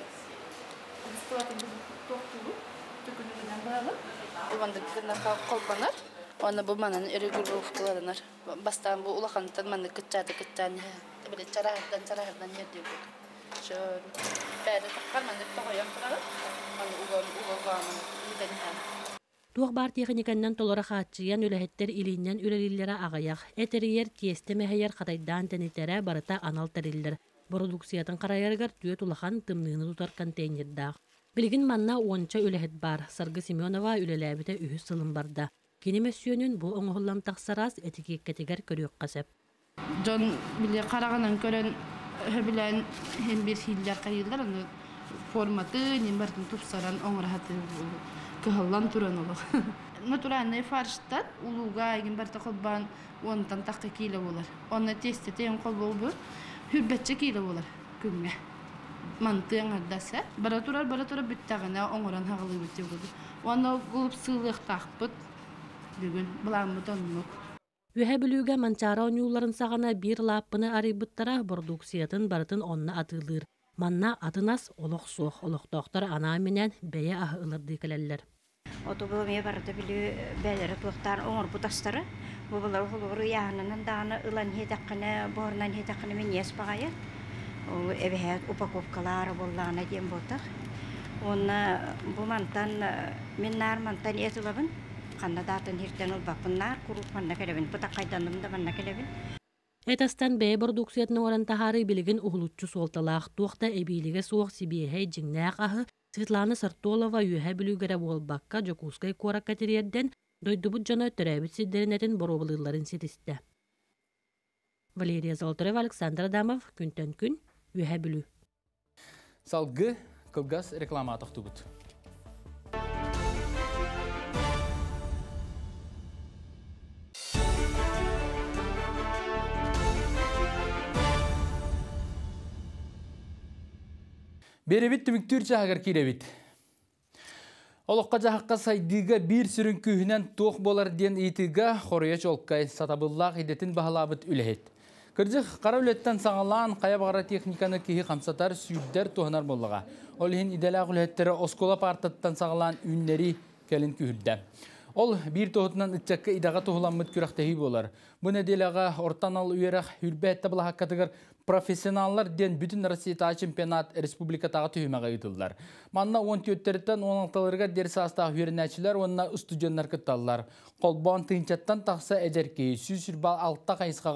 toktulu tükününden bağlı. Ulandıklarına kolpanar. Ona bu manın irregularlıklarınar. Bastan bu ulakantan manı kıttan böyle çarahdan yediyor. Şu böyle takar manı toyam falan. Onu ulan gidenler. Tuğ bar texnikandan tolara xatçıyan ülehetler ilinden ülelillere ağayak. Eteriyer tiyesteme hayar xataydan tenitere barıta anal teriller. Produksiyatın qarayargar tüyet ulakan tımnığını tutar konteynerda. Bilgin manna onça ülehet bar. Sargı Semyonova ülelebite ühü sılın barda. Kini mesiyonun bu oңuhullam taqsaraz etikeketiger körüyok qasep. John bile qaraganan kören bilen hem bir hiller qayırlar onu formatı nimbartın tupsaran oңrahatı kıhallan turan olur. Natural ne farştat uluga egin barta qolban ontan taqqa kilo bolar. Onu testete qol bolbu hübbetçe kilo bolar kümme. Mantığın addasa baraturar bittagana oңran hagılı bitti boldu. Onu gulup sığlıq taqpıt bugün bulanmıdan yok. Ühebülüge mançara oñuların sağana bir lapını arıbıttara produksiyatın baratın onna atılır. Manna atınas oloq soğ oloqtoqtar ana minen beye ahı ılırdı keleller. Otobüme barıda bilü beleri tuqtar oңor butastары. Bu bular huluru yağının dağını ılan hedaqını, bornan hedaqını men yes bagaya. O ebehet upakovkalar bollana diyem botak. Ona bu mantan minnar mantan etulabın. Kandadatın hirten ulbapınlar kurup manna kelebin. Butak kaydandım da manna kelebin. Etastan bey produksiyatını oran taharı bilgin uhlutçu soltalaq tuqta ebilige soğuk Sibihey jingnaq ahı Svetlana Sartolova Yuhebülügere bolbakka Jokuskay korak kateriyerden doydubut jana törabit siderinetin borobalırların sitiste. Valeria Zoltarev, Alexandra Damov, Күнтен күн, Yuhebülü. Salgı, kılgaz reklamatıq tubut. Berebit tümüktürçe hagar kirebit. Oloqqa jahaqqa saydiga bir sürün kühünen toq bolar diyen itiga xoroya çolkay satabıllaq hidetin bahalabıt ülehet. Kırcıq qara ületten sağalan qaya bağıra texnikanı kihi qamsatar süydder toğunar bollağa. Olihin idelaq ülehettere oskola partattan sağalan ünleri kelin kühüdden. Ol bir toğutundan ıtçakka idaga toğulanmıt küraqtehi bolar. Bu nedelağa ortan al üyerak hürbette bula hakkatығır profesyonallar den bütün Rossiya çempionat respublikatağı tühümeğe yıtıldılar. Manna 14'terden 16'larga dersi hasta hüyernəçilər, onunla üstücönlər kıttallar. Kolban tınçattan taqsa ecerkeyi, süsürbal altta qayısqağa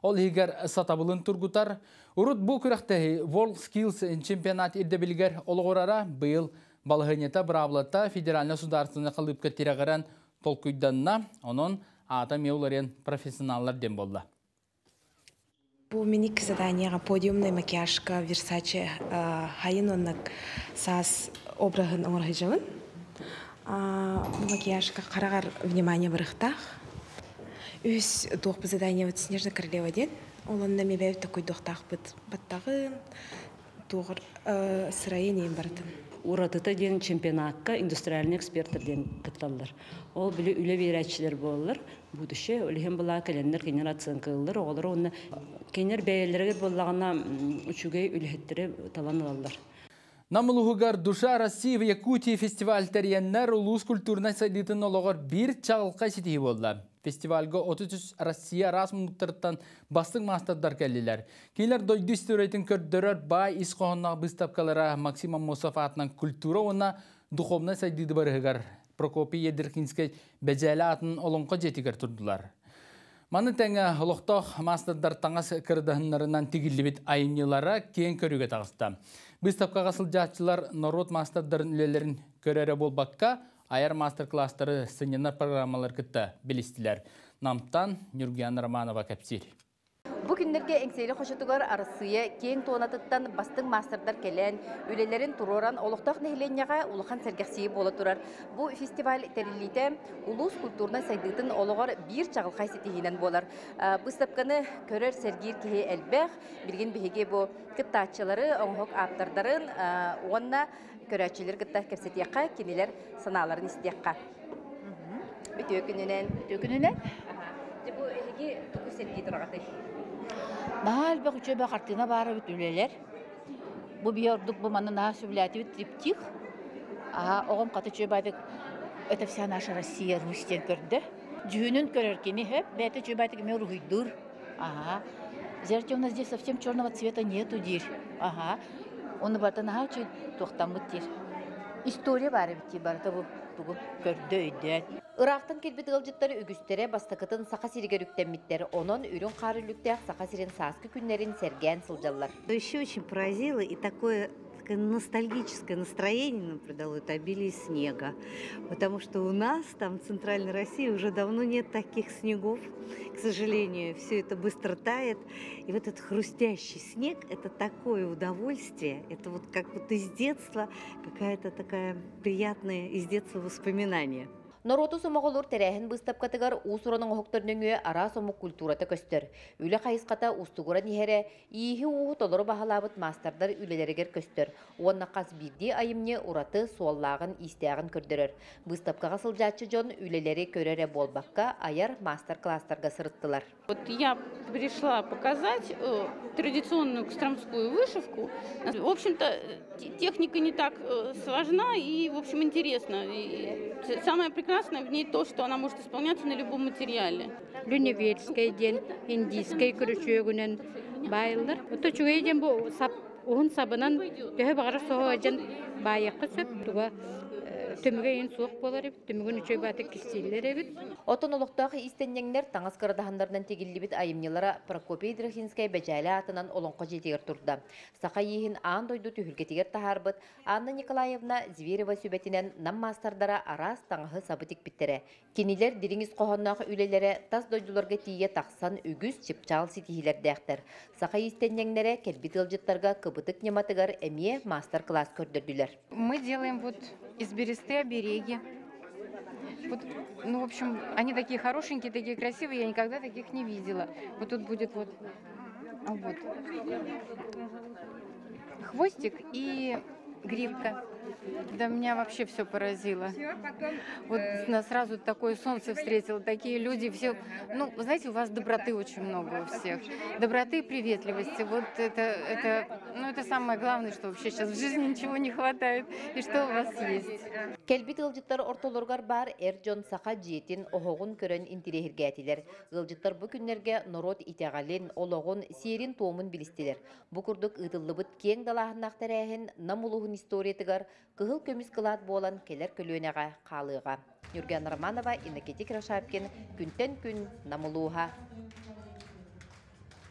Ол егер сатабылын тургутар. Урут бу күрәхтәһи World Skills чемпионат ирде билгәр олгорара быел балыгынета бравлата федеральный сударственный кылып кетирәгәрән толкуйданна, онон ата меуларен профессионаллар дем булды. Бу миник заданиега подиумный макияжка Versace хайыноннак сас обрагын оңыргыжабын. Макияжка карагар внимание бырыктах. Үс тоқпы задание вот Снежная королева ден. Олонна мебәй такой доқтақ баттағын, тоғыр сырайын бардын. Уратыта ден чемпионатка индустриальный эксперттер ден кытталар. Ол білі үлі бейрәтшілер болылар. Будуше өліген бұла кәлендер кенер ацынқылылар. Оғылар оны кенер бәйелерге болағына үшугей үліхеттері талан алалар. Намылуғығар Душа Россия в Якутии фестиваль тәреннер улус культурной сайдытын олығыр бір чағылқа сетейі болды. Фестивальға 33 Россия расмұндықтырттан бастың мастардар кәлілер. Кейлер дойды историяйтін көрдірір бай исқоғына бұстапқалара Максима Мосов атынан культура ona духовной сайдыды барығығар. Прокопий Едіркинскай бәжәлі атын олыңға жетігер тұрдылар. Маны тәңі ұлықтақ мастардар таңас кірдіғынларынан тегілі айынылара кейін көріге тағысты. Біз тапқа қасыл жатшылар народ мастардарын үлелерін көрері болбаққа аяр мастер-кластары сынена программалар күтті білістілер. Намтан Нюргиян Романова кәпсер. Бу күндерге эңсейли хошотугар арысыя кең туонатыттан бастың мастердар келен, үлелерин туроран олуқтақ нехленяға улахан сәргәхсии бола турар. Бу фестиваль тәрилите улус культурна сайдытын олуғар бир чағылқай сетихинен болар. Бұстапқаны көрер сәргир кеге әлбәқ, білген бігеге бу кыттачылары, оңғық аптардарын, онна көрәчілер кытта кәпсетияққа, кенелер саналарын істияққа. Өтөкүнінен? Бу эге туку сәргей тұрағаты. Нальбек учебе картина бары бит үлелер. Бу биордук бу маны на сублятив триптих. Огом каты чебадык. Это вся наша Россия, Рустен көрдө. Жүнүн көрөркени хеп, бете чебадык ме руйдур. Зерте у нас здесь совсем черного цвета нету дир. Оны батана чуть тохтамыт дир. История бары бит барта бу тугу көрдө өйдөн. Ирактан келбет ылжыттары үгүстері бастакытын сақа сиригер үктенмиттері, онон үрін қарылүктәк сақа сирен саскы күннерін сәрген сылжалар. Еще очень поразило и такое ностальгическое настроение нам придало это обилие снега. Потому что у нас там в Центральной России уже давно нет таких снегов. К сожалению, все это быстро тает. И вот этот хрустящий снег – это такое удовольствие. Это вот как будто из детства, какая-то такая приятная из детства воспоминание. Нороту сомоголур терәһен быстапкатыгар усураның хоктөрнөңө ара сомук культурата көстөр. Үле кайыската устугура нихере ийхи уһу толору баһалабыт мастердар үлелеригер көстөр. Онна кас бирди айымне ураты суаллагын истягын көрдөрөр. Быстапкага сылжачы жон үлелери көрөрө болбакка аяр мастер-класстарга сырыттылар. Вот я пришла показать традиционную костромскую вышивку. В общем-то, техника не так сложна и, в общем, интересна. И самое прекрасное в ней то, что она может исполняться на любом материале. Люневельская ден, индийская крючёгунен байлар. То чугейден бу сап он сабынан төһө багара соһоҗан байыкка сөп туга төмөгөйүн суок болар бит, төмөгөн үчөй баты кистелер бит. Отон олуктагы истеннеңнер таңас кырдаһандардан тегиллибит айымнылара Прокопий Драхинскай бәҗәле атынан олонко жетегер турда. Сака йехин ан дойду түһүлгетигер тахарбыт. Анна Николаевна Зверева сүбәтинен нам мастардара арас таңгы сабытик биттере. Кинилер дириңиз кохоннагы үлелере тас дойдуларга тие таксан үгүз чипчал ситихилер дәхтер. Сака истеннеңнере келбит ылжыттарга кыбытык нематыгар эмие мастер-класс көрдөрдүлөр. Мы делаем вот из бересты обереги. Вот, ну, в общем, они такие хорошенькие, такие красивые, я никогда таких не видела. Вот тут будет вот хвостик и гривка. Да меня вообще все поразило. Вот нас сразу такое солнце встретило, такие люди, все. Ну, знаете, у вас доброты очень много у всех. Доброты и приветливости. Вот это самое главное, что вообще сейчас в жизни ничего не хватает. И что у вас есть. Келбит ылжыттар ортолоргар бар Эрджон Саха жетин охогун көрөн интерехиргәтилер. Ылжыттар бу күннәргә норот итәгален, ологун, серин туомун билистилер. Бу курдук ытыллыбыт кең далаһыннак тәрәһен намулуһун историятыгар кыгыл көмүс кылат болан келер көлөнәгә калыга. Нюргиян Романова, Иннокентий Крашапкин, күнтен күн намулуха.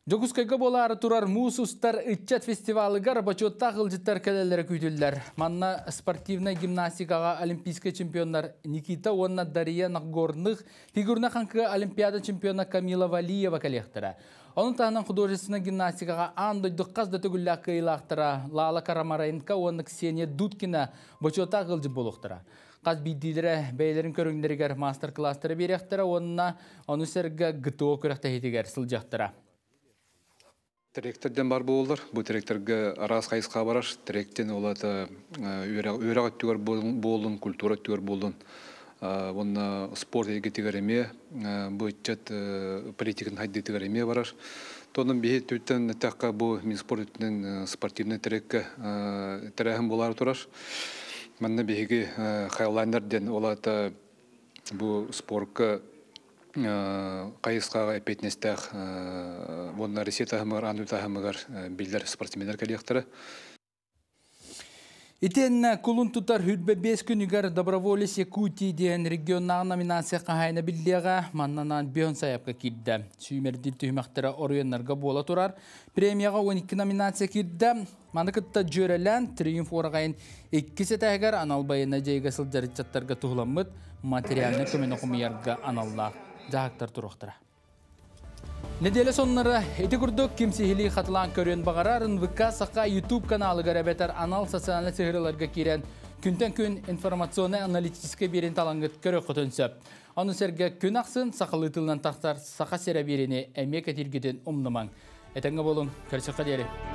Жокускайга болары турар Мусустар итчат фестивалыгар бачотта кылжыттар келелері күйтілдер. Манна спортивный гимнастикаға олимпийский чемпиондар Никита Онна Дария Нагорных, фигурна қанқы олимпиада чемпиона Камила Валиева коллектора. Onun тағынан художественный гимнастикаға андойды қазды түгілі қиылақтыра Лала Карамарайнка Онна Ксения Дудкина бачотта кылжы болуқтыра. Қаз биддилері бәйлерін көріңдерігер мастер-кластары беректіра, онына онусергі гытуы көректі хетігер сылжақтыра. Тректорден бар болдыр. Бұл тректорға арас қайысқа бараш. Тректен олаты үйрақ өттігер болдың, культура өттігер болдың. Онна спорт егетігер еме, бұл үтчет политикін хайдетігер еме бараш. Тоның бейет өттен тәққа бұл мен спорт өттен спортивный трекке тәрәхім болар тұраш. Мәнні бейге қайлайнерден олаты бұл спортқа қайысқаға әпетнестәқ онна ресет ағымығар, андуйт ағымығар білдер спортсменер кәлектірі. Итен кулун тутар хүдбе 5 күнігер Доброволец Якутии ден регионнағы номинация қағайна білдеға маннанан бүйін саяпқа кирді. Сүймерділ түймәқтері орыйынларға бола тұрар. Премияға 12 номинация кирді. Манықытта жөрелен триумф орағайын 2 сетәгер аналбайына жайға сылжарытчаттарға тұғыламыд материалны көмен оқымиярға аналлақ жағақтар тұрықтыра. Неделе соннары эти күрдік кемсихили қатылан көрен бағарарын ВК Сақа YouTube каналы гарабетар анал социальный сығырыларға керен күнтен күн информационный-аналитический берен талаңғыт көрі құтын сөп. Оны сәрге күн ақсын сақылы тылынан тақтар Сақа сәрі берені әмек әтергеден ұмнымаң. Әтіңгі болың, көрсіққа дері.